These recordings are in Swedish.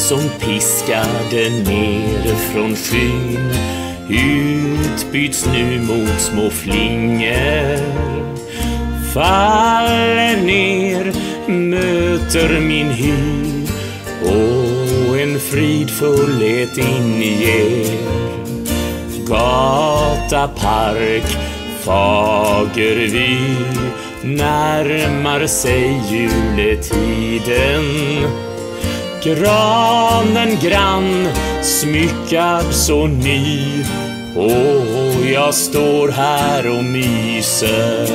som piskade ner från skyn utbyts nu mot små flingor. Faller ner, möter min hy och en fridfullhet inger. Gata, park, fager vy, närmar sig juletiden. Granen grann, smyckad så ny, och jag står här och myser.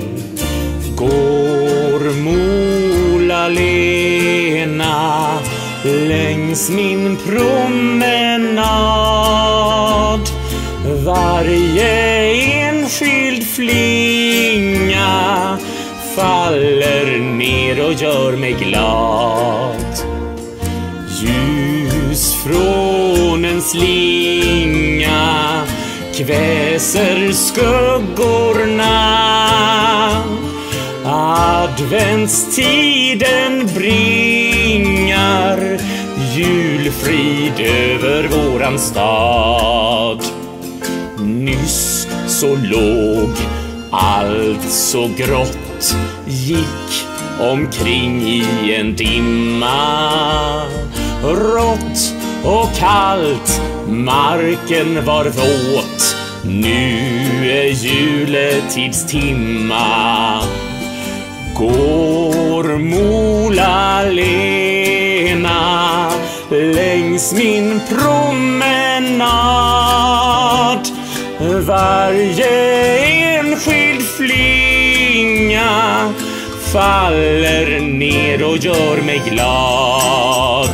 Går Mola Lena längs min promenad. Varje enskild flinga faller ner och gör mig glad. Ljus från en slinga kväser skuggorna. Adventstiden bringar julfrid över våran stad. Nyss så låg allt så grått, gick omkring i en dimma. Rått och kallt, marken var våt, nu är juletidstimma. Går Mola Lena längs min promenad. Varje enskild flinga faller ner och gör mig glad.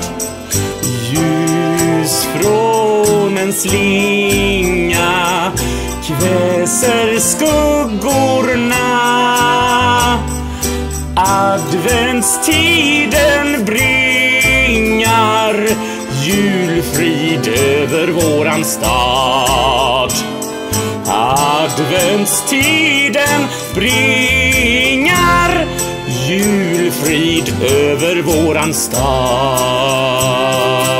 Ljus från en slinga kväser skuggorna. Adventstiden bringar julfrid över våran stad. Adventstiden bringar julfrid över våran stad.